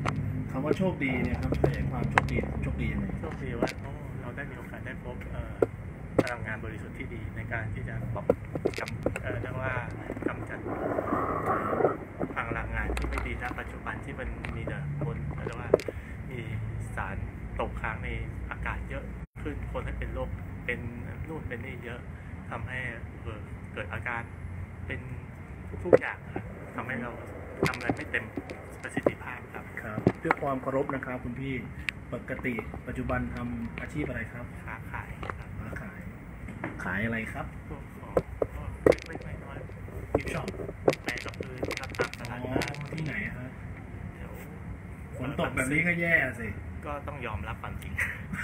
คำว่าโชคดีเนี่ยครับขยายความโชคดียังไงโชคดีว่าเราได้มีโอกาสได้พบพลังงานบริสุทธิ์ที่ดีในการที่จะเรียกว่ากำจัดพลังงานที่ไม่ดีณปัจจุบันที่มันมีแต่คนเรียกว่ามีสารตกค้างในอากาศเยอะขึ้นคนให้เป็นโรคเป็นนู่นเป็นนี่เยอะทำให้เกิดอาการเป็นทุกอย่างทำให้เราทำอะไรไม่เต็มประสิทธิภาพครับด้วยความเคารพนะครับคุณพี่ปกติปัจจุบันทำอาชีพอะไรครับค้าขายครับค้าขายอะไรครับพวกของไม่น้อยกิฟช็อปแปลกับพื้นครับตามตลาดนัดที่ไหนฮะแถวฝนตกแบบนี้ก็แย่สิก็ต้องยอมรับความจริง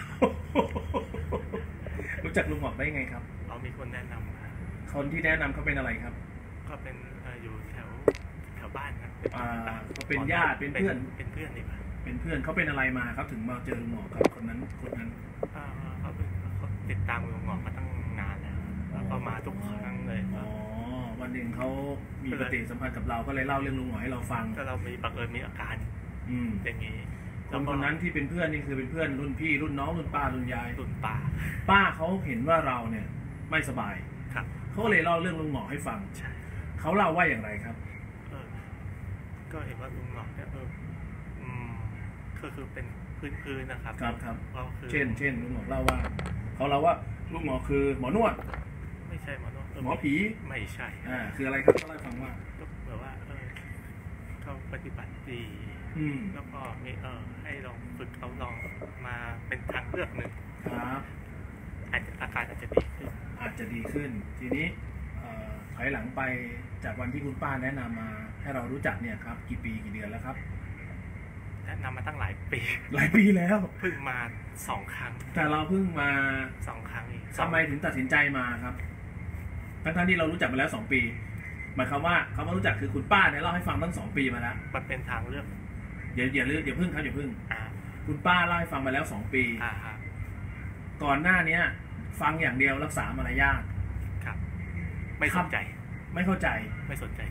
รู้จักลุงหมอกได้ไงครับเรามีคนแนะนำมาคนที่แนะนำเขาเป็นอะไรครับก็เป็นอยู่แถวบ้านครับเขาเป็นญาติเป็นเพื่อนดีกว่าเป็นเพื่อนเขาเป็นอะไรมาครับถึงมาเจอลุงหมอกครับคนนั้นเขาติดตามลุงหมอกมาตั้งนานแล้วก็มาทุกครั้งเลยวันหนึ่งเขามีปฏิสัมพันธ์กับเราก็เลยเล่าเรื่องลุงหมอกให้เราฟังก็เรามีบังเอิญมีอาการอย่างนี้คนนั้นที่เป็นเพื่อนนี่คือเป็นเพื่อนรุ่นพี่รุ่นน้องรุ่นป้ารุ่นยายรุ่นป้าเขาเห็นว่าเราเนี่ยไม่สบายครับเขาเลยเล่าเรื่องลุงหมอกให้ฟังเขาเล่าว่าอย่างไรครับก็เห็นว่าลุงหมอกเนี่ยคือเป็นพื้นนะครับครับเช่นลุงหมอกเล่าว่าเขาเล่าว่าลุงหมอกคือหมอนวดไม่ใช่หมอนวดหมอผีไม่ใช่คืออะไรครับเขาเล่าให้ฟังว่าก็แบบว่าเขาปฏิบัติดีแล้วก็มีให้ลองฝึกเขาลองมาเป็นทางเลือกหนึ่งครับอาการอาจจะดีขึ้นทีนี้ถอยหลังไปจากวันที่คุณป้าแนะนำมาให้เรารู้จักเนี่ยครับกี่เดือนแล้วครับแนะนำมาตั้งหลายปีแล้วเพิ่งมา2 ครั้งแต่เราเพิ่งมา 2 ครั้งอีกทำไมถึงตัดสินใจมาครับทั้งที่เรารู้จักมาแล้ว2 ปีหมายความว่าเขามารู้จักคือคุณป้าเนี่ยเล่าให้ฟังตั้ง2 ปีมาแล้วมันเป็นทางเลือกอย่าเพิ่งครับอย่าเพิ่งคุณป้าเล่าให้ฟังมาแล้ว2 ปีก่อนหน้านี้ฟังอย่างเดียวรักษามารยาทครับไม่สนใจไม่เข้าใจไม่สนใจ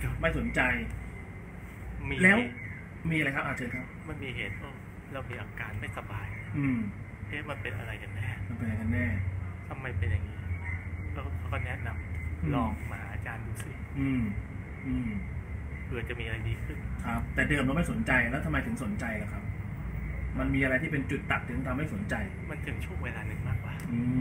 แล้วมีอะไรครับเชิญครับมันมีเหตุเรามีอาการไม่สบายมันเป็นอะไรกันแน่ทำไมเป็นอย่างนี้แล้วเขาก็แนะนำลองมาอาจารย์ดูสิเผื่อจะมีอะไรดีขึ้นครับแต่เดิมเราไม่สนใจแล้วทำไมถึงสนใจล่ะครับมันมีอะไรที่เป็นจุดตัดถึงทำให้สนใจมันถึงช่วงเวลาหนึ่งมากกว่า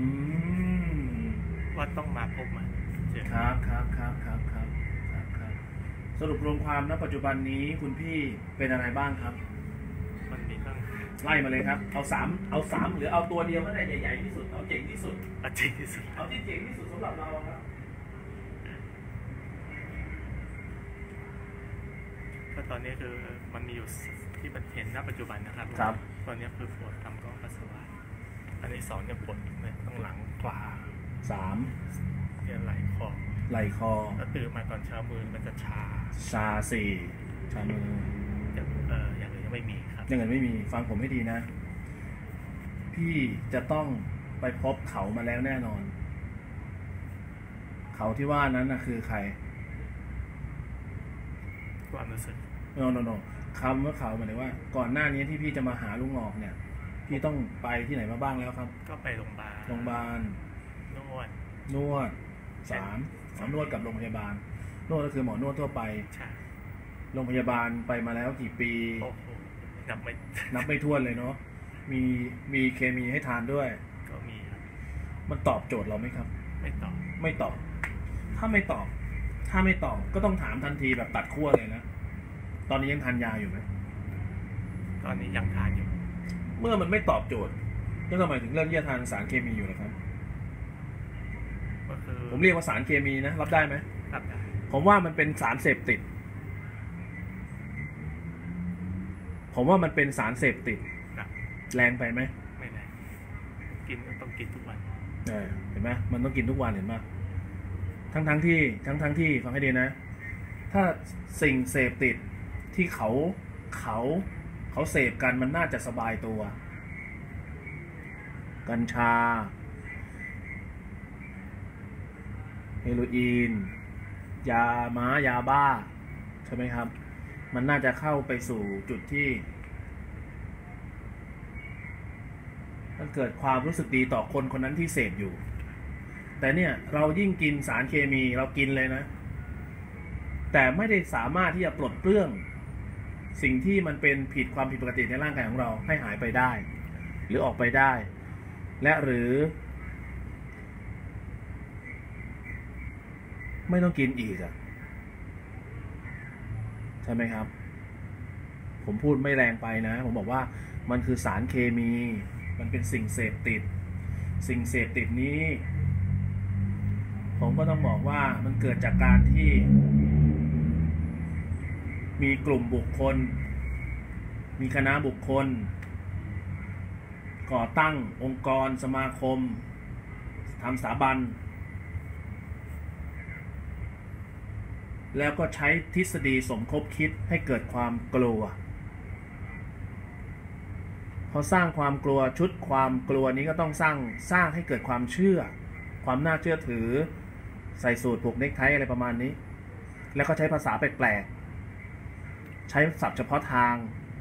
ว่าต้องมาพบมันครับสรุปรวมความณปัจจุบันนี้คุณพี่เป็นอะไรบ้างครับมันมีตั้งไล่มาเลยครับเอา3หรือเอาตัวเดียวก็ได้ใหญ่ๆที่สุดเอาเจ๋งที่สุดเอาที่เจ๋งที่สุดสำหรับเราครับก็ตอนนี้คือมันมีอยู่ที่มันเห็นณปัจจุบันนะครับตอนนี้คือปวดตามก้อนปัสสาวะอันนี้2เนี่ยปวดเนี่ยต้องหลังขวา3เนี่ยไหล่คอแล้วตื่นมาตอนเช้ามือมันจะชา 4ชามืออย่างอื่นยังไม่มีครับอย่างอื่นไม่มีฟังผมให้ดีนะพี่จะต้องไปพบเขามาแล้วแน่นอนเขาที่ว่านั้นนะคือใครความรู้สึกโนคำว่าเขาหมายถึงว่าก่อนหน้านี้ที่พี่จะมาหาลุงหงอกเนี่ยพี่ต้องไปที่ไหนมาบ้างแล้วครับก็ไปโรงพยาบาลนวด3นวดกับโรงพยาบาลนวดก็คือหมอนวดทั่วไปโรงพยาบาลไปมาแล้วกี่ปีนับไม่ถ้วนเลยเนาะมีเคมีให้ทานด้วยก็มีครับมันตอบโจทย์เราไหมครับไม่ตอบถ้าไม่ตอบก็ต้องถามทันทีแบบตัดขั้วเลยนะตอนนี้ยังทานยาอยู่ไหมตอนนี้ยังทานอยู่เมื่อมันไม่ตอบโจทย์แล้วทำไมถึงเลือกที่จะทานสารเคมีอยู่ล่ะครับผมเรียกว่าสารเคมีนะรับได้ไหมรับได้ผมว่ามันเป็นสารเสพติดแรงไปไหมไม่แรงต้องกินทุกวันเห็นไหมมันต้องกินทุกวันเห็นไหมทั้งที่ฟังให้ดีนะถ้าสิ่งเสพติดที่เขาเสพกันมันน่าจะสบายตัวกัญชาเฮโรอีนยาบ้าใช่ไหมครับมันน่าจะเข้าไปสู่จุดที่มันเกิดความรู้สึกดีต่อคนคนนั้นที่เสพอยู่แต่เนี่ยเรายิ่งกินสารเคมีเรากินเลยนะแต่ไม่ได้สามารถที่จะปลดเปลื้องสิ่งที่มันเป็นความผิดปกติในร่างกายของเราให้หายไปได้หรือออกไปได้และหรือไม่ต้องกินอีกอะใช่ไหมครับผมพูดไม่แรงไปนะผมบอกว่ามันคือสารเคมีมันเป็นสิ่งเสพติดสิ่งเสพติดนี้ผมก็ต้องบอกว่ามันเกิดจากการที่มีกลุ่มบุคคลมีคณะบุคคลก่อตั้งองค์กรสมาคมทำสถาบันแล้วก็ใช้ทฤษฎีสมคบคิดให้เกิดความกลัวพอสร้างความกลัวชุดความกลัวนี้ก็ต้องสร้างให้เกิดความเชื่อความน่าเชื่อถือใส่สูทผูกเนคไทอะไรประมาณนี้แล้วก็ใช้ภาษาแปลกๆใช้ศัพท์เฉพาะทาง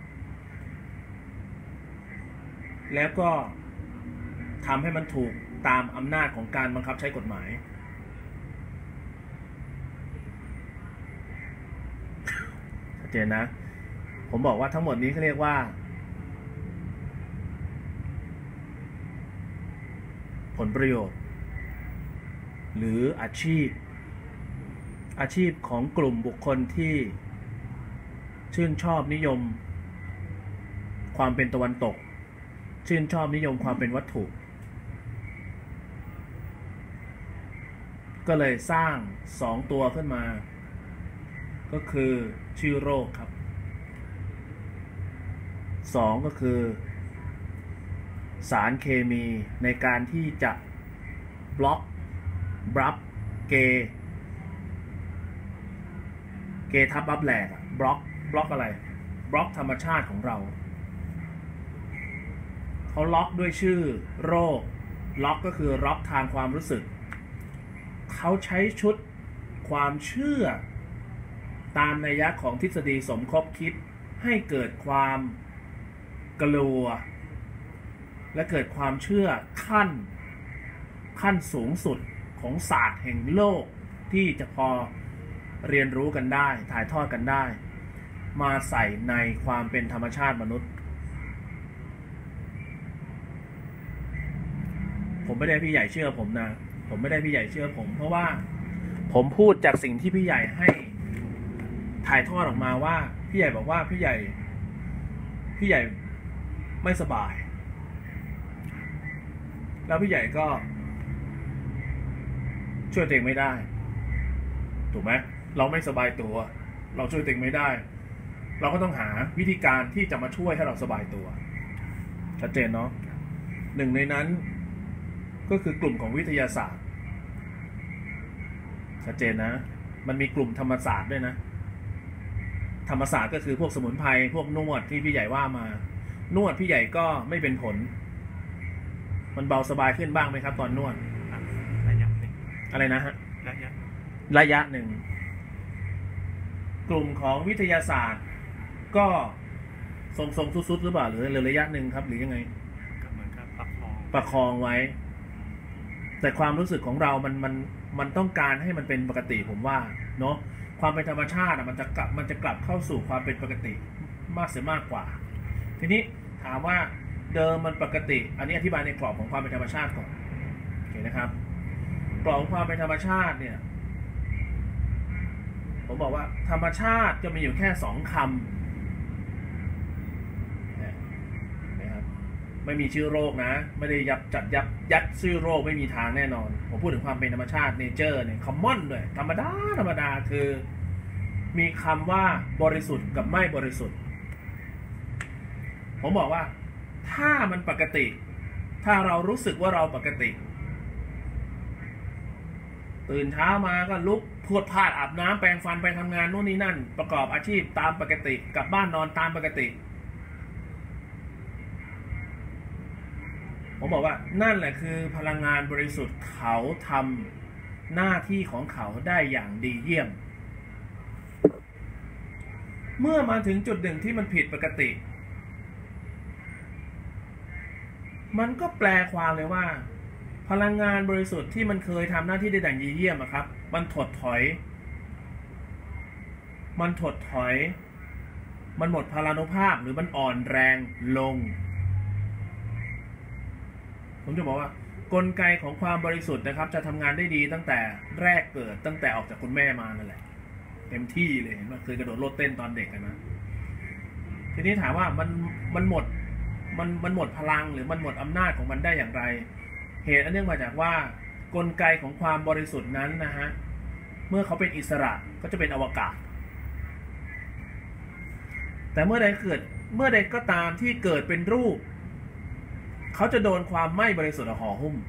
แล้วก็ทำให้มันถูกตามอำนาจของการบังคับใช้กฎหมายชัดเจนนะผมบอกว่าทั้งหมดนี้เขาเรียกว่าผลประโยชน์หรืออาชีพของกลุ่มบุคคลที่ชื่นชอบนิยมความเป็นตะวันตกชื่นชอบนิยมความเป็นวัตถุก็เลยสร้าง2ตัวขึ้นมาก็คือชื่อโรคครับ2ก็คือสารเคมีในการที่จะบล็อกเกทับบับแหลกบล็อกอะไรบล็อกธรรมชาติของเราเขาล็อกด้วยชื่อโรคล็อกก็คือล็อกทางความรู้สึกเขาใช้ชุดความเชื่อตามนัยยะของทฤษฎีสมคบคิดให้เกิดความกลัวและเกิดความเชื่อขั้นสูงสุดของศาสตร์แห่งโลกที่จะพอเรียนรู้กันได้ถ่ายทอดกันได้มาใส่ในความเป็นธรรมชาติมนุษย์ผมไม่ได้พี่ใหญ่เชื่อผมนะผมไม่ได้พี่ใหญ่เชื่อผมเพราะว่าผมพูดจากสิ่งที่พี่ใหญ่ให้ถ่ายทอดออกมาว่าพี่ใหญ่บอกว่าพี่ใหญ่ไม่สบายแล้วพี่ใหญ่ก็ช่วยตัวเองไม่ได้ถูกไหมเราไม่สบายตัวเราช่วยตัวเองไม่ได้เราก็ต้องหาวิธีการที่จะมาช่วยให้เราสบายตัวชัดเจนเนาะหนึ่งในนั้นก็คือกลุ่มของวิทยาศาสตร์ชัดเจนนะมันมีกลุ่มธรรมศาสตร์ด้วยนะธรรมศาสตร์ก็คือพวกสมุนไพรพวกนวดที่พี่ใหญ่ว่ามานวดพี่ใหญ่ก็ไม่เป็นผลมันเบาสบายขึ้นบ้างไหมครับตอนนวดระยะหนึ่งอะไรนะฮะระยะหนึ่งกลุ่มของวิทยาศาสตร์ก็ทรงสุดๆหรือเปล่าหรือระยะหนึ่งครับหรือยังไงก็เหมือนกับประคองไว้แต่ความรู้สึกของเรามันต้องการให้มันเป็นปกติผมว่าเนาะความเป็นธรรมชาติมันจะกลับเข้าสู่ความเป็นปกติมากเสียมากกว่าทีนี้ถามว่าเดิมมันปกติอันนี้อธิบายในกรอบของความเป็นธรรมชาติก่อนโอเคนะครับกรอบของความเป็นธรรมชาติเนี่ยผมบอกว่าธรรมชาติจะมีอยู่แค่2 คำนะครับไม่มีชื่อโรคนะไม่ได้ยัดชื่อโรคไม่มีทางแน่นอนผมพูดถึงความเป็นธรรมชาติเนเจอร์เนี่ยคอมมอนด้วยธรรมดาคือมีคำว่าบริสุทธิ์กับไม่บริสุทธิ์ผมบอกว่าถ้ามันปกติถ้าเรารู้สึกว่าเราปกติตื่นเช้ามาก็ลุกพรวดพลาดอาบน้ำแปรงฟันไปทำงานนู่นนี่นั่นประกอบอาชีพตามปกติกลับบ้านนอนตามปกติผมบอกว่านั่นแหละคือพลังงานบริสุทธิ์เขาทำหน้าที่ของเขาได้อย่างดีเยี่ยมเมื่อมาถึงจุดหนึ่งที่มันผิดปกติมันก็แปลความเลยว่า พลังงานบริสุทธิ์ที่มันเคยทำหน้าที่ได้ดังเยี่ยมครับมันถดถอยมันหมดพลานุภาพหรือมันอ่อนแรงลงผมจะบอกว่ากลไกของความบริสุทธิ์นะครับจะทำงานได้ดีตั้งแต่แรกเกิดตั้งแต่ออกจากคุณแม่มานั่นแหละเต็มที่เลยเห็นไหมเคยกระโดดโลดเต้นตอนเด็กกันนะทีนี้ถามว่ามันหมดพลังหรือมันหมดอำนาจของมันได้อย่างไรเหตุอันเนื่องมาจากว่ากลไกของความบริสุทธิ์นั้นนะฮะเมื่อเขาเป็นอิสระก็จะเป็นอวกาศแต่เมื่อใดก็ตามที่เกิดเป็นรูปเขาจะโดนความไม่บริสุทธิ์ห่อหุ้ม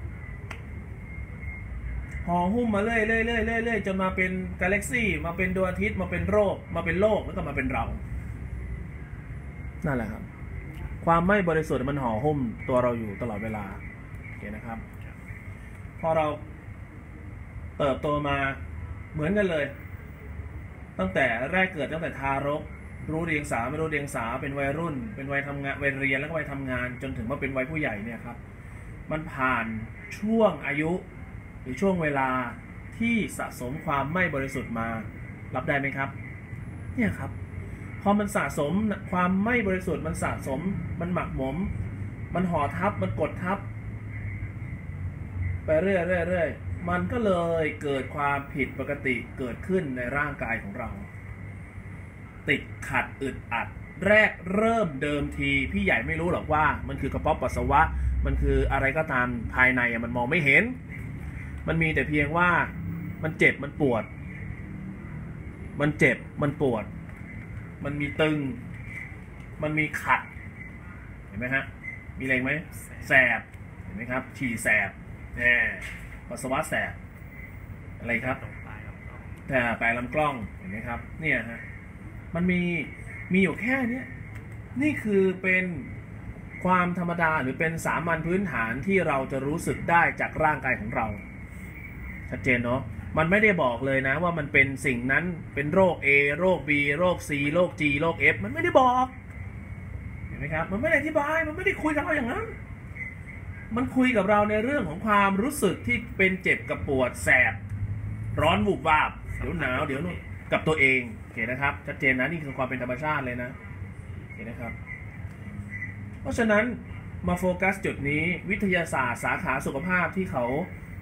มาเรื่อยจนมาเป็นกาแล็กซี่มาเป็นดวงอาทิตย์มาเป็นโลกแล้วก็มาเป็นเรานั่นแหละครับความไม่บริสุทธิ์มันห่อหุ้มตัวเราอยู่ตลอดเวลาโอเคนะครับพอเราเติบโตมาเหมือนกันเลยตั้งแต่แรกเกิดตั้งแต่ทารกรู้เรียงสาไม่รู้เรียงสาเป็นวัยรุ่นเป็นวัยทำงานวัยเรียนแล้วก็วัยทำงานจนถึงมาเป็นวัยผู้ใหญ่เนี่ยครับมันผ่านช่วงอายุหรือช่วงเวลาที่สะสมความไม่บริสุทธิ์มารับได้ไหมครับเนี่ยครับพอมันสะสมความไม่บริสุทธิ์มันสะสมมันหมักหมมมันห่อทับมันกดทับไปเรื่อยมันก็เลยเกิดความผิดปกติเกิดขึ้นในร่างกายของเราติดขัดอึดอัดแรกเริ่มเดิมทีพี่ใหญ่ไม่รู้หรอกว่ามันคือกระเพาะปัสสาวะมันคืออะไรก็ตามภายในมันมองไม่เห็นมันมีแต่เพียงว่ามันเจ็บมันปวดมันเจ็บมันปวดมันมีตึงมันมีขัดเห็นไหมฮะมีอะไรไหมแสบเห็นไหมครับฉี่แสบปัสสาวะแสบอะไรครับแต่ปลายลำกล้องเห็นไหมครับเนี่ยฮะมันมีอยู่แค่นี้นี่คือเป็นความธรรมดาหรือเป็นสามัญพื้นฐานที่เราจะรู้สึกได้จากร่างกายของเราชัดเจนเนาะมันไม่ได้บอกเลยนะว่ามันเป็นสิ่งนั้นเป็นโรค A โรค B โรค C โรค G โรค F มันไม่ได้บอกเห็นไหมครับมันไม่ได้อธิบายมันไม่ได้คุยกับเราอย่างนั้นมันคุยกับเราในเรื่องของความรู้สึกที่เป็นเจ็บกับปวดแสบร้อนวูบวาบเดี๋ยวหนาวเดี๋ยวนู่นกับตัวเองโอเคนะครับชัดเจนนะนี่คือความเป็นธรรมชาติเลยนะโอเคนะครับเพราะฉะนั้นมาโฟกัสจุดนี้วิทยาศาสตร์สาขาสุขภาพที่เขา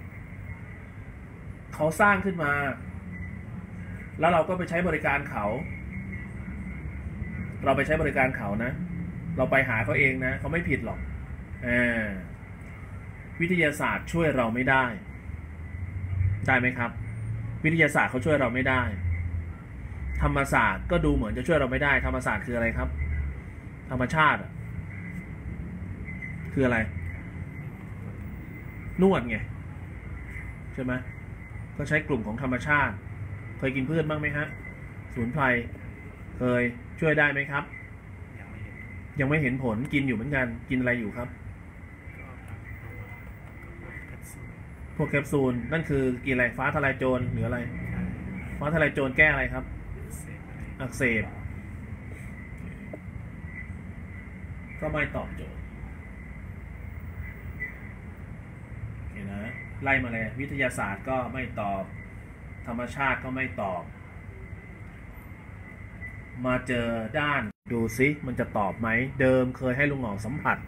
สร้างขึ้นมาแล้วเราก็ไปใช้บริการเขาไปใช้บริการเขานะเราไปหาเขาเองนะเขาไม่ผิดหรอกวิทยาศาสตร์ช่วยเราไม่ได้ไหมครับวิทยาศาสตร์เขาช่วยเราไม่ได้ธรรมศาสตร์ก็ดูเหมือนจะช่วยเราไม่ได้ธรรมศาสตร์คืออะไรครับธรรมชาติคืออะไรนวดไงใช่ไหมก็ใช้กลุ่มของธรรมชาติเคยกินพืชบ้างไหมฮะสมุนไพรเคยช่วยได้ไหมครับยังไม่เห็นผลกินอยู่เหมือนกันกินอะไรอยู่ครับพวกแคปซูลนั่นคือกินอะไรฟ้าทลายโจรหรืออะไรฟ้าทลายโจรแก้อะไรครับอักเสบก็ไม่ตอบโจทย์เห็นนะไล่มาเลยวิทยาศาสตร์ก็ไม่ตอบธรรมชาติก็ไม่ตอบมาเจอด้านดูซิมันจะตอบไหมเดิมเคยให้ลุงหงอกสัมผัส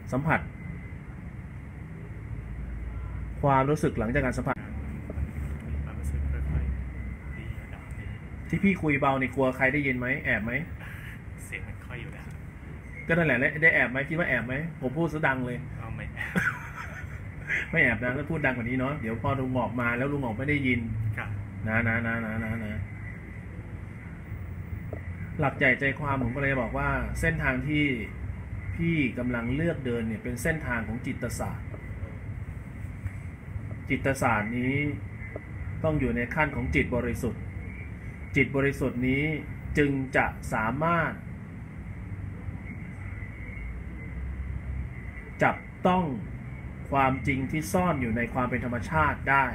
ความรู้สึกหลังจากการสัมผัสที่พี่คุยเบาในครัวใครได้ยินไหมแอบไหมเสียงมันค่อยอยู่แล้วก็นั่นแหละได้แอบไหมคิดว่าแอบไหมผมพูดซะดังเลยไม่ไม่แอบนะแล้วพูดดังกว่านี้เนาะเดี๋ยวพอลุงหงอกมาแล้วลุงหงอกไม่ได้ยินนะหลักใจความผมก็เลยบอกว่าเส้นทางที่พี่กำลังเลือกเดินเนี่ยเป็นเส้นทางของจิตศาสตร์นี้ต้องอยู่ในขั้นของจิตบริสุทธิ์นี้จึงจะสามารถจับต้องความจริงที่ซ่อนอยู่ในความเป็นธรรมชาติได้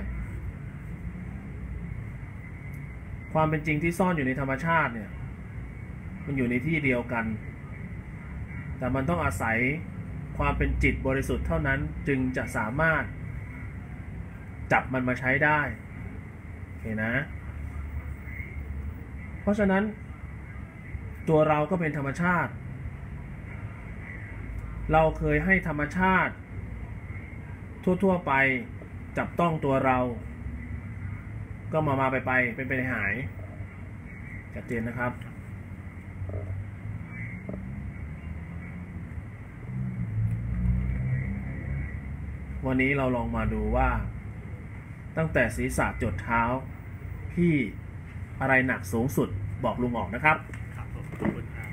ความเป็นจริงที่ซ่อนอยู่ในธรรมชาติเนี่ยมันอยู่ในที่เดียวกันแต่มันต้องอาศัยคความเป็นจิตบริสุทธิ์เท่านั้นจึงจะสามารถจับมันมาใช้ได้โอเคนะเพราะฉะนั้นตัวเราก็เป็นธรรมชาติเราเคยให้ธรรมชาติทั่วๆไปจับต้องตัวเราก็มาไปเป็นไปหายชัดเจนนะครับวันนี้เราลองมาดูว่าตั้งแต่ศีรษะจดเท้าพี่อะไรหนักสูงสุดบอกลุงออกนะครับครับผมขอบคุณครับ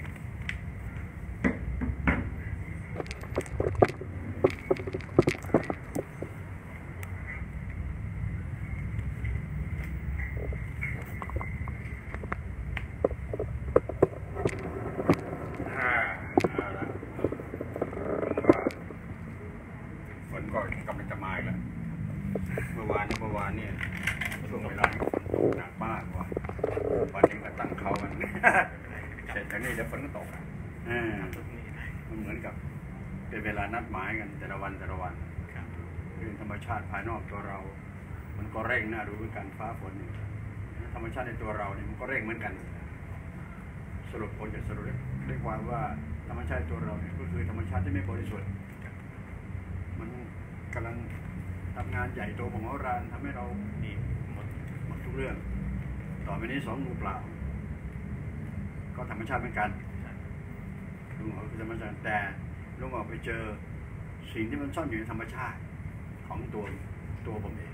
ฝนก็กำลังจะมาอีกแล้วเมื่อวานเนี่ยช่วงเวลาฝนตกหนักมากว่ะวันนี้ก็ตั้งเขามันเสร็จจากนี้เดี๋ยวฝนก็ตกมันเหมือนกับเป็นเวลานัดหมายกันแต่ละวันเรื่องธรรมชาติภายนอกตัวเรา มันก็เร่งน่ารู้เหมือนกันฟ้าฝนนี่ธรรมชาติในตัวเราเนี่ยมันก็เร่งเหมือนกันสรุปผลจะสรุปได้ความว่าธรรมชาติตัวเราเนี่ยก็คือธรรมชาติที่ไม่บริสุทธิ์มันกำลังทำงานใหญ่โตมโหฬารทำให้เราดีหมดทุกเรื่องต่อไปนี้สองมือเปล่าก็ธรรมชาติเหมือนกันลุงออกคือธรรมชาติแต่ลุงออกไปเจอสิ่งที่มันซ่อนอยู่ในธรรมชาติของตัวผมเอง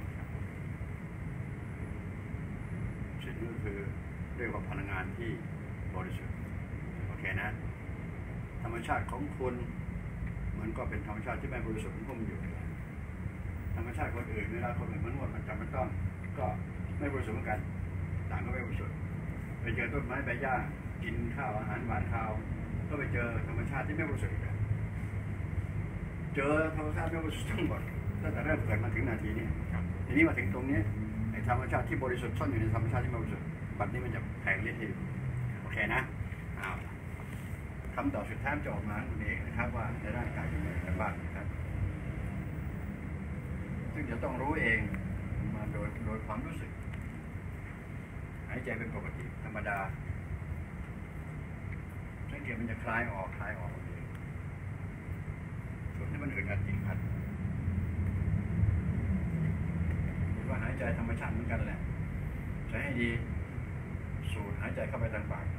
สิ่งนี้ก็คือเรียกว่าพลังงานที่บริสุทธิ์โอเคนะธรรมชาติของคุณมันก็เป็นธรรมชาติที่ไม่บริสุทธิ์ของผมอยู่ธรรมชาติคนอื่นเวลาคนอื่นมันนวดมันจับมันต้องก็ไม่บริสุทธิ์เหมือนกันต่างก็ไม่บริสุทธิ์ไปเจอต้นไม้ใบหญ้ากินข้าวอาหารหวานข้าวก็ไปเจอธรรมชาติที่ไม่บริสุทธิ์อีกแล้วเจอธรรมชาติไม่บริสุทธิ์ทั้งหมดตั้งแต่เริ่มเกิดมาถึงนาทีนี้ทีนี้มาถึงตรงนี้ไอ้ธรรมชาติที่บริสุทธิ์ซ่อนอยู่ในธรรมชาติที่ไม่บริสุทธิ์บัดนี้มันจะแผงฤทธิ์โอเคนะคำตอบสุดท้ายจะออกมาคุณเองนะครับว่าในร่างกายเป็นยังไงบ้างนะครับซึ่งจะต้องรู้เองมาโดยความรู้สึกหายใจเป็นปกติธรรมดาสังเกตมันจะคลายออกเองส่วนที่มันอื่นอัดจริงอัดหรือว่าหายใจธรรมชาติเหมือนกันแหละใช้ให้ดีสูดหายใจเข้าไปทางปาก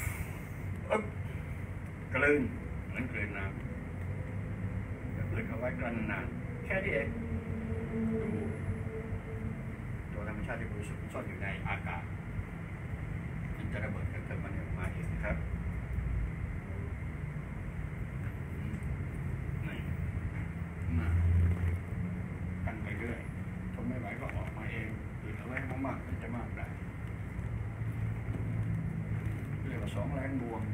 กลืนเหมือนกลืนน้ำกลืนเอาไว้กลั้นนานแค่นี้เองดูตัวธรรมชาติที่บริสุทธิ์ซ่อนอยู่ในอากาศมันจะระเบิดเกิดมันออกมาเองนะครับกันไปเรื่อยทนไม่ไหวก็ออกมาเองตื่นเอาไว้มากๆมันจะมากได้เรียกว่า2 แรงบวก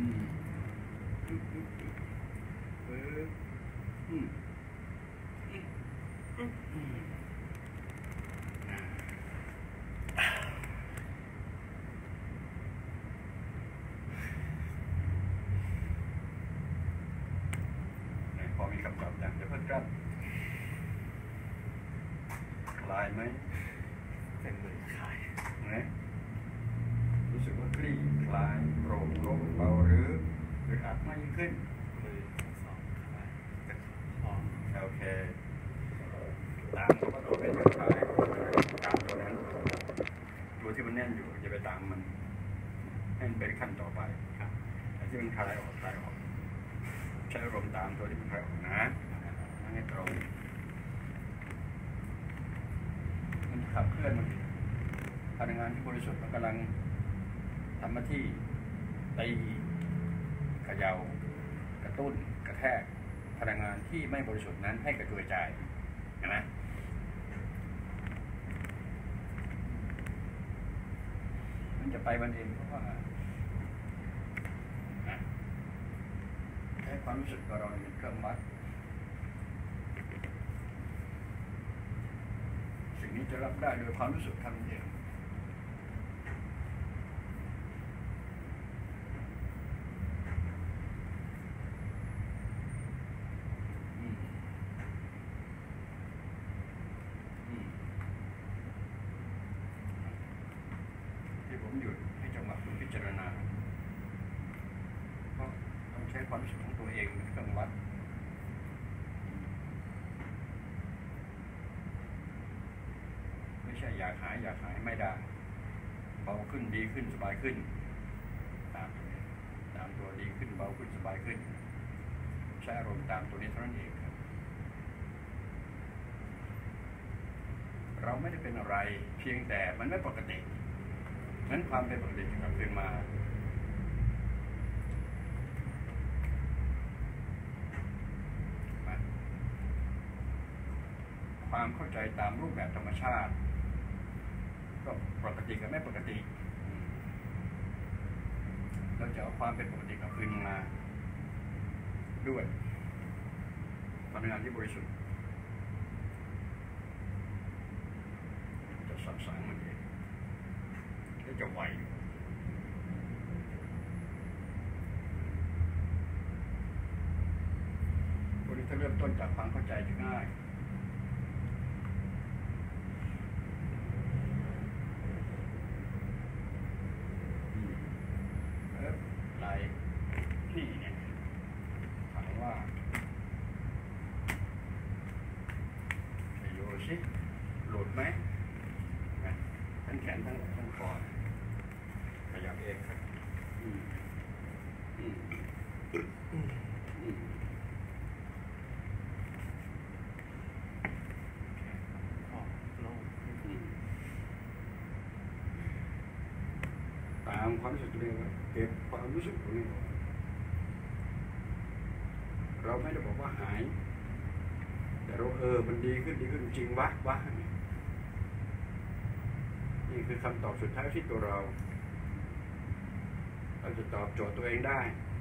พอมีคำตอบอย่างจะเพิ่มกันคลายไหมเป็นมือคลายนะรู้สึกว่าคลี่คลายโปร่งโล่งเบาหรืออัดมากยิ่งขึ้นมือ2โอเคตามตัวตัวเป็นคลายตามตัวนั้นตัวที่มันแน่นอยู่จะไปตามมันให้มันเป็นขั้นต่อไปครับที่มันคลายออกใช้ลมตามตัวที่มันคลายออกนะให้ตรงมันขับเคลื่อนมันพลังงานที่บริสุทธิ์มันกำลังทำหน้าที่ตีเขย่ากระตุ้นกระแทกพลังงานที่ไม่บริสุทธิ์นั้นให้กระจายจ่ายเห็นไหมมันจะไปมันเองเพราะว่าให้ความรู้สึกของเราเป็นเครื่องวัดสิ่งนี้จะรับได้โดยความรู้สึกทำเองความรู้สึกของตัวเองเป็นเครื่องวัดไม่ใช่อยากหายไม่ได้เบาขึ้นดีขึ้นสบายขึ้นตามตัวดีขึ้นเบาขึ้นสบายขึ้นใช้อารมณ์ตามตัวนี้เท่านั้นเองครับเราไม่ได้เป็นอะไรเพียงแต่มันไม่ปกตินั้นความเป็นปกติจะกลับคืนมาความเข้าใจตามรูปแบบธรรมชาติก็ปกติกับไม่ปกติเราจะเอาความเป็นปกติกลับคืนมาด้วยพลังงานที่บริสุทธิ์จะสั่งมันเองและจะไหวพวกนี้ถ้าเริ่มต้นจากความเข้าใจจะง่ายนี่เนี่ยถามว่าดูสิหลุดไหมทั้งแขนทั้งคอขยับเองครับตามความรู้สึกตัวเองเก็บความรู้สึกตัวเองเราไม่ได้บอกว่าหายแต่เรามันดีขึ้นจริงวะนี่คือคำตอบสุดท้ายที่ตัวเราจะตอบโจทย์ตัวเองได้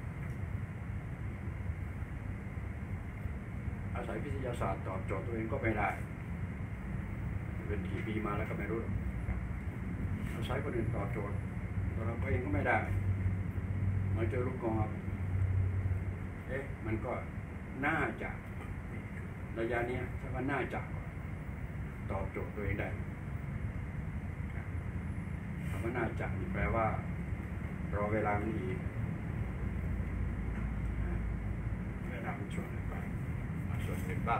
อาศัยวิทยาศาสตร์ตอบโจทย์ตัวเองก็ไม่ได้เป็นกี่ปีมาแล้วก็ไม่รู้อาศัยคนอื่นตอบโจทย์ตัวเราเองก็ไม่ได้มาเจอลูกกอล์ฟมันก็น่าจะระยะนี้ถ้าว่าน่าจะตอบโจทย์ตัวเองได้คำว่าน่าจะแปลว่ารอเวลามันอีกเวลามันช่วงไปมาส่วนเป็นบ้าง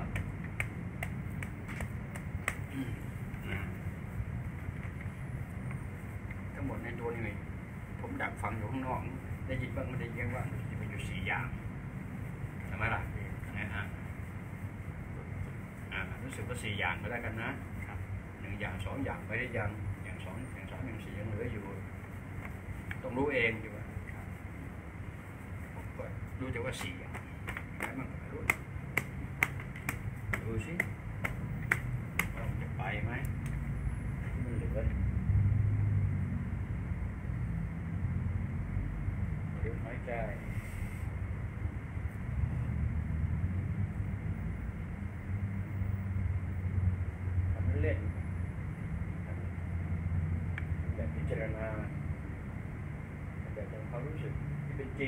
ทั้งหมดในตัวนี้ผมดักฟังอยู่ข้างนอกได้ยินบ้างไม่ได้ยินบ้างจะมีอยู่4 อย่างใช่ไหมล่ะรู้สึกว่า4 อย่างก็ได้กันนะ1 อย่าง 2 อย่างไปได้ยังอย่าง 2 อย่าง 3 อย่าง 4ยังเหลืออยู่ต้องรู้เองดีกว่าผมก็รู้แต่ว่า4 อย่างแล้วมันก็รู้ดูสิว่ามันจะไปไหมมันเหลือหายใจเล่นแบบพิจารณาแบบความรู้สึกที่เป็นจริง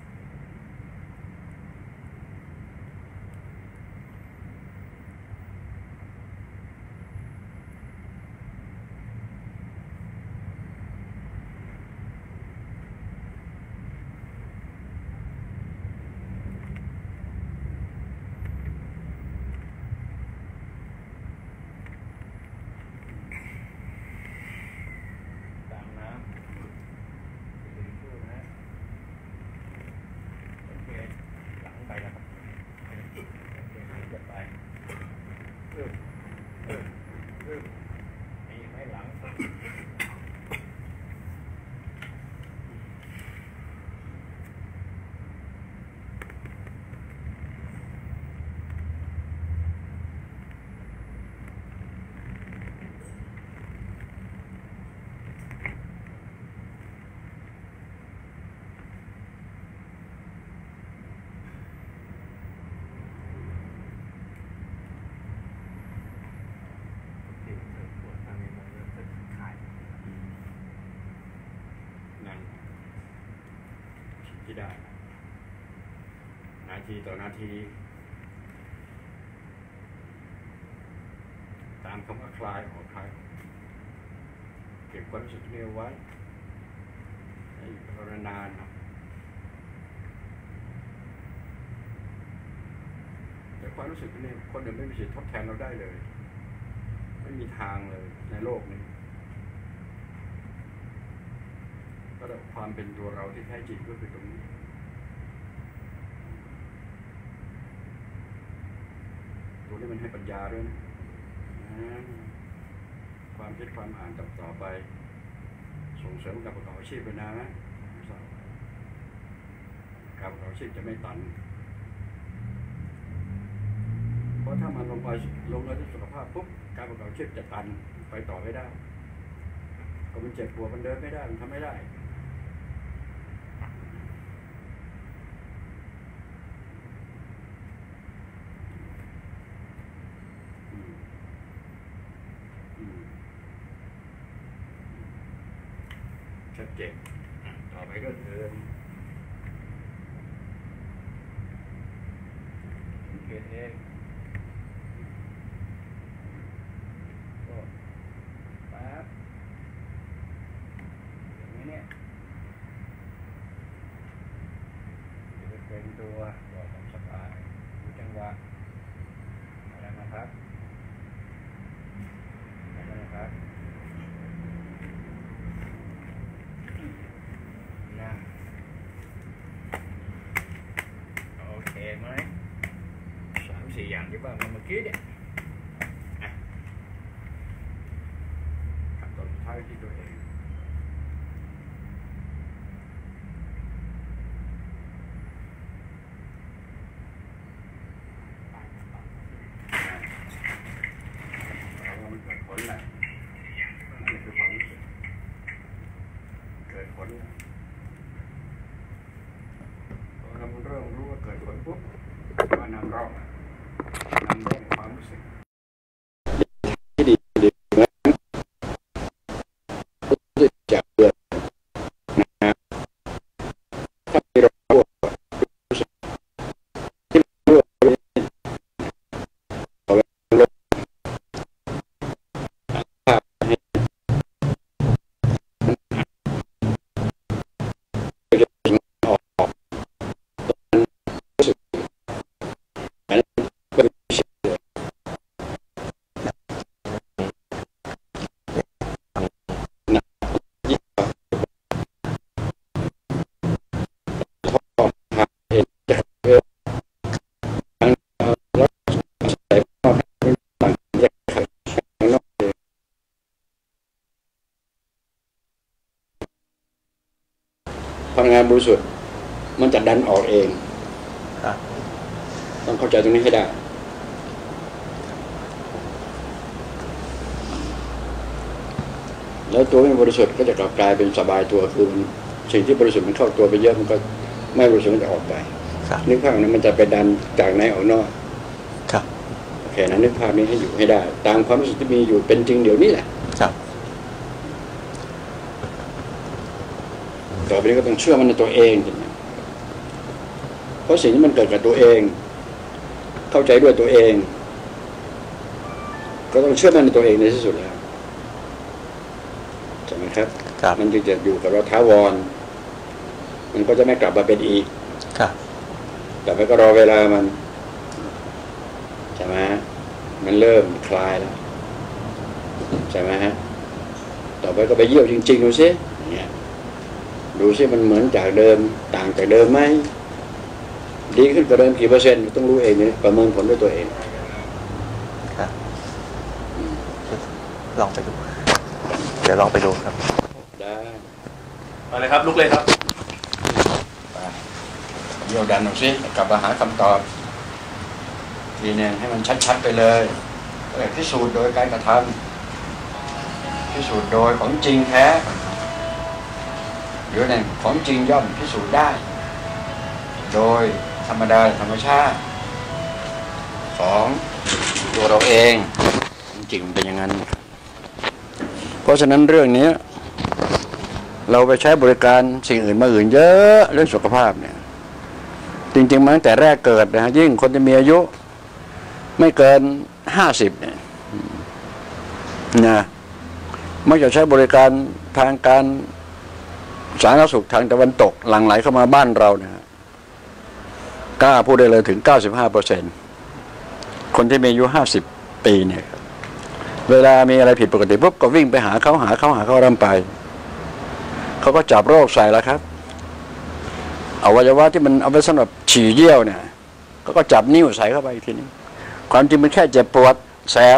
ที่ได้นาทีต่อนาทีตามคำว่าคลายออกคลายเก็บความรู้สึกเร็วไว้ให้นานความรู้สึกนี่คนอื่นไม่มีสิทธิ์ทดแทนเราได้เลยไม่มีทางเลยในโลกนี้ก็ความเป็นตัวเราที่แท้จริงก็คือตรงนี้ตัวนี้มันให้ปัญญาด้วยนะความคิดความอ่านต่อไปส่งเสริมการประกอบอาชีพไปนะการประกอบอาชีพจะไม่ตันเพราะถ้ามันลงที่สุขภาพปุ๊บการประกอบอาชีพจะตันไปต่อไม่ได้ก็มันเจ็บปวดมันเดินไม่ได้มันทำไม่ได้ชัดเจนต่อไปก็เดินสังเกตเองก็ปั๊บอย่างนี้เนี่ยจะเป็นตัวบอกความสบายดูจังหวะอะไรนะครับอะไรนะครับโอเคไหม3-4 อย่างที่ว่าเมื่อกี้เนี่ยขั้นตอนสุดท้ายที่ตัวเองมันเกิดผลแหละนี่คือความรู้สึกเกิดผลเราเริ่มรู้ว่าเกิดผลปุ๊บมานำร่องความรู้สึกที่ดีจากเกิดนะถ้าเรารู้สึกที่รู้เอาไว้ลงพลังงานบริสุทธิ์มันจะดันออกเองต้องเข้าใจตรงนี้ให้ได้แล้วตัวไม่บริสุทธิ์ก็จะกลับกลายเป็นสบายตัวคือสิ่งที่บริสุทธิ์มันเข้าตัวไปเยอะมันก็ไม่บริสุทธิ์มันจะออกไปนึกภาพนั้นมันจะไปดันจากในออกนอกโอเคนะนึกภาพนี้ให้อยู่ให้ได้ตามความรู้สึกที่มีอยู่เป็นจริงเดี๋ยวนี้แหละต่อไปนี้ก็ต้องเชื่อมันในตัวเองเพราะสิ่งที่มันเกิดกับตัวเองเข้าใจด้วยตัวเองก็ต้องเชื่อมันในตัวเองในที่สุดแล้วใช่ไหมครับมันจึงจะอยู่กับเราท้าวรมันก็จะไม่กลับมาเป็นอีกแต่ไปก็รอเวลามันใช่ไหมมันเริ่มคลายแล้วใช่ไหมฮะต่อไปก็ไปเยี่ยวจริงๆดูซิดูซิมันเหมือนจากเดิมต่างจากเดิมไหมดีขึ้นกว่าเดิมกี่เปอร์เซ็นต์ต้องรู้เองเนี่ยประเมินผลด้วยตัวเองครับลองไปดูเดี๋ยวลองไปดูครับได้มาเลยครับลุกเลยครับเยี่ยวดันดูซิกลับมาหาคำตอบทีนึงให้มันชัดๆไปเลยพิสูจน์โดยการกระทำพิสูจน์โดยของจริงแท้หรือเนี่ยของจริงย่อมพิสูจน์ได้โดยธรรมดาธรรมชาติของตัวเราเองจริงเป็นอย่างนั้นเพราะฉะนั้นเรื่องนี้เราไปใช้บริการสิ่งอื่นมาอื่นเยอะเรื่องสุขภาพเนี่ยจริงๆมาตั้งแต่แรกเกิดนะยิ่งคนที่มีอายุไม่เกิน50เนี่ยนะไม่จะใช้บริการทางการสาธารณสุขทางตะวันตกหลั่งไหลเข้ามาบ้านเราเนี่ยกล้าพูดได้เลยถึง 95% คนที่มีอายุ50 ปีเนี่ยเวลามีอะไรผิดปกติปุ๊บก็วิ่งไปหาเขารำไปเขาก็จับโรคใส่แล้วครับอวัยวะที่มันเอาไว้สำหรับฉี่เยี่ยวเนี่ยก็จับนิ้วใส่เข้าไปอีกทีนึงความจริงมันแค่เจ็บปวดแสบ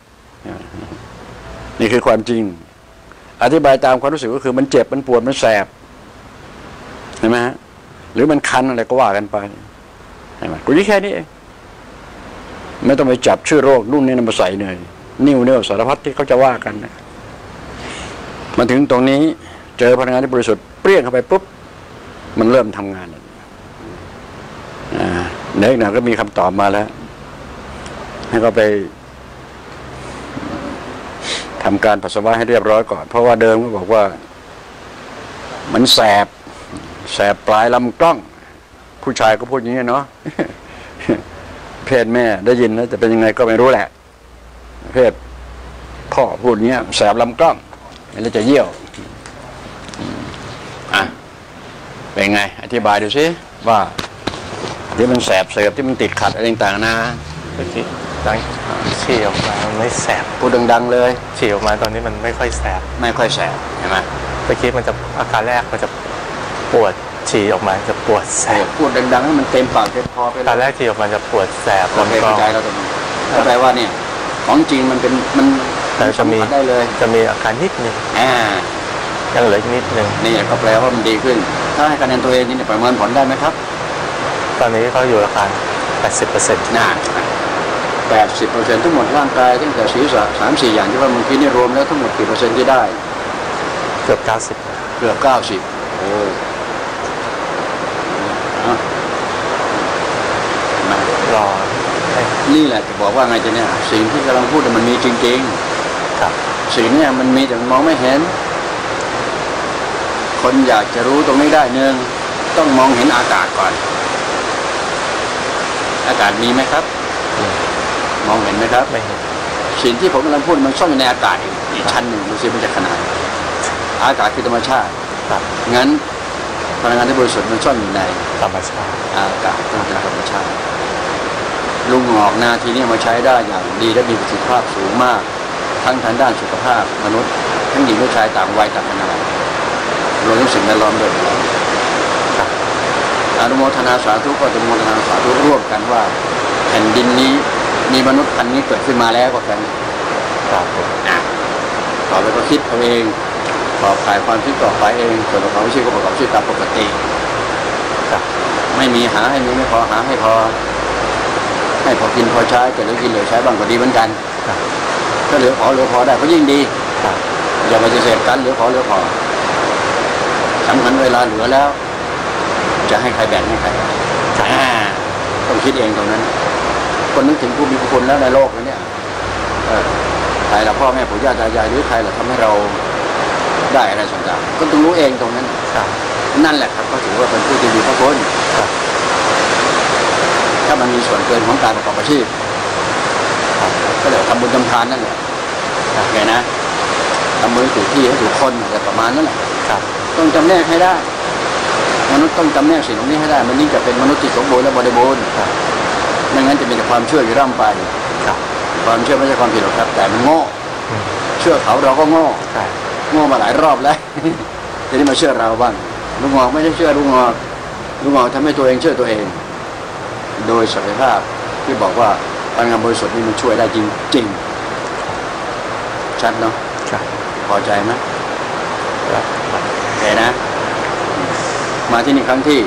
นี่คือความจริงอธิบายตามความรู้สึกก็คือมันเจ็บมันปวดมันแสบเห็นไหมฮะหรือมันคันอะไรก็ว่ากันไปเห็นไหมกูนี่แค่นี้เองไม่ต้องไปจับชื่อโรคนู่นนี่นมาใส่เลยนิ้วสารพัดที่เขาจะว่ากันนะมาถึงตรงนี้เจอพลังงานที่บริสุทธิ์เปรี้ยงเข้าไปปุ๊บมันเริ่มทำงานเด็กหน่อยก็มีคำตอบมาแล้วให้เขาไปทำการปัสสาวะให้เรียบร้อยก่อนเพราะว่าเดิมก็บอกว่ามันแสบปลายลำกล้องผู้ชายก็พูดอย่างนี้เนาะเพศแม่ได้ยินแล้วจะเป็นยังไงก็ไม่รู้แหละเพศพ่อพูดอย่างเงี้ยแสบลำกล้องแล้วจะเยี่ยวเป็นไงอธิบายดูสิว่าที่มันแสบเสบที่มันติดขัดอะไรต่างๆนะเมื่อกี้ดังฉี่ออกมามันไม่แสบพูดดังๆเลยฉี่ออกมาตอนนี้มันไม่ค่อยแสบเห็นไหมเมื่อกี้มันจะอาการแรกมันจะปวดฉี่ออกมาจะปวดแสบพูดดังๆให้มันเต็มปากเต็มคอไปตอนแรกฉี่ออกมาจะปวดแสบลำคอใจเราตรงนี้ก็แปลว่าเนี่ยของจริงมันเป็นมันจะมีได้เลยจะมีอาการนิดนึงยังเหลือนิดนึงนี่ก็แปลว่ามันดีขึ้นถ้าให้คะแนนตัวเองนี่ประเมินผลได้ไหมครับตอนนี้เขาอยู่อาการ 80% น่า 80% ทั้งหมดร่างกายตั้งแต่ศีรษะ 3-4 อย่างที่ว่าเมื่อกี้นี่รวมแล้วทั้งหมดกี่เปอร์เซ็นต์ที่ได้เกือบ 90โอ้รอนี่แหละจะบอกว่าไงจะเนี่ยสิ่งที่กำลังพูดมันมีจริงๆครับสิ่งนี้มันมีแต่มองไม่เห็นคนอยากจะรู้ตรงนี้ได้นึงต้องมองเห็นอากาศก่อนอากาศมีไหมครับมองเห็นไหมครับไม่เห็นสิ่งที่ผมกำลังพูดมันซ่อนอยู่ในอากาศอีกชั้นหนึ่งดูสิมันจะขนาดอากาศคือธรรมชาติงั้นพลังงานที่บริสุทธิ์มันซ่อนอยู่ในธรรมชาติอากาศเป็นธรรมชาติลุงหงอกนาทีนี้มาใช้ได้อย่างดีและมีประสิทธิภาพสูงมากทั้งทางด้านสุขภาพมนุษย์ทั้งหญิงและชายต่างวัยต่างขนาดรวมทั้งสิ่งแวดล้อมด้วยอนุโมทนาสาธุก็อนุโมทนาสาธุร่วมกันว่าแผ่นดินนี้มีมนุษย์พันธุ์นี้เกิดขึ้นมาแล้วก็แค่นี้ต่อไปก็คิดเอาเองตอบขายความคิดต่อไปเองส่วนประกอบวิชาก็ประกอบชีวิตตามปกติไม่มีหาให้มีไม่พอหาให้พอกินพอใช้แต่เหลือกินเหลือใช้บ้างก็ดีเหมือนกันถ้าเหลือพอได้ก็ยิ่งดีอย่าไปเสพกันเหลือพอสำคัญเวลาเหลือแล้วจะให้ใครแบ่งให้ใครต้องคิดเองตรงนั้นคนนึกถึงผู้มีพระคุณแล้วในโลกนี้ใครละพ่อแม่ปู่ย่าตายายหรือใครละทำให้เราได้อะไรต่างๆก็ต้องรู้เองตรงนั้นนั่นแหละครับก็ถือว่าเป็นผู้ที่มีพระคุณถ้ามันมีส่วนเกินของการประกอบอาชีพก็เดี๋ยวทำบุญทำทานนั่นแหละไงนะทำบุญถูกที่ให้ถูกคนอะไรประมาณนั้นแหละต้องจำแนกให้ได้มนุษย์ต้องจำแนกสิ่งเหล่านี้ให้ได้มันนี่จะเป็นมนุษย์ที่สมบูรณ์และบริบูรณ์ไม่งั้นจะมีแต่ความเชื่ออยู่ร่ำไปความเชื่อไม่ใช่ความผิดหรอกครับแต่มันโง่เชื่อเขาเราก็โง่มาหลายรอบแล้วทีนี้มาเชื่อเราบ้างลุงงอกไม่ได้เชื่อลุงงอกทำให้ตัวเองเชื่อตัวเองโดยศักยภาพที่บอกว่าพลังงานบริสุทธิ์นี่มันช่วยได้จริงชัดเนาะพอใจไหมเห็นนะมาที่นี่ครั้งที่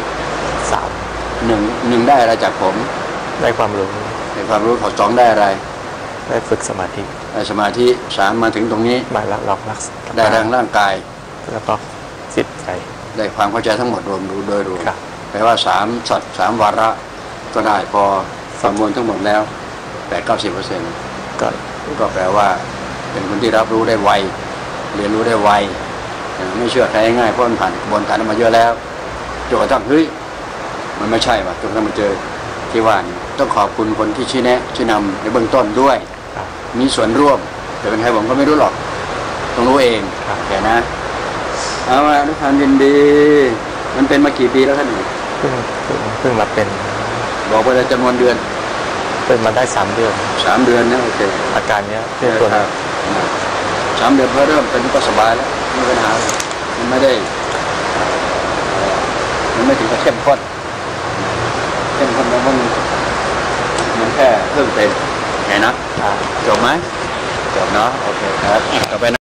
1ได้อะไรจากผมได้ความรู้ขอ2ได้อะไรได้ฝึกสมาธิ 3มาถึงตรงนี้มาละล็อกลักได้ทางร่างกายแล้วก็จิตใจได้ความเข้าใจทั้งหมดรวมโดยรวมแปลว่า3ช็อต3วาระก็ได้พอสมบูรณ์ทั้งหมดแล้ว80-90%ก็แปลว่าเป็นคนที่รับรู้ได้ไวเรียนรู้ได้ไวไม่เชื่อใครง่ายเพราะมันผ่านกระบวนการมาเยอะแล้วจนกระทั่งเฮ้ยมันไม่ใช่ว่ะจนกระทั่งมาเจอที่ว่าต้องขอบคุณคนที่ชี้แนะชี้นำในเบื้องต้นด้วยมีส่วนร่วมแต่เป็นใครผมก็ไม่รู้หรอกต้องรู้เองแค่นะเอามาทุกท่านยินดีมันเป็นมากี่ปีแล้วท่านเพิ่งมาเป็นบอกไปเลยจำนวนเดือนเป็นมาได้3 เดือน 3 เดือนนะโอเคอาการเนี้ยเรื่องตัวคนี้รับ3 เดือนพอเริ่มเป็นก็สบายแล้วไม่มีปัญหามันไม่ได้มันไม่ถึงกับเข้มข้นแล้วมันแค่เพิ่มเต็มไงนะจบไหมจบเนาะโอเคครับต่อไปนะ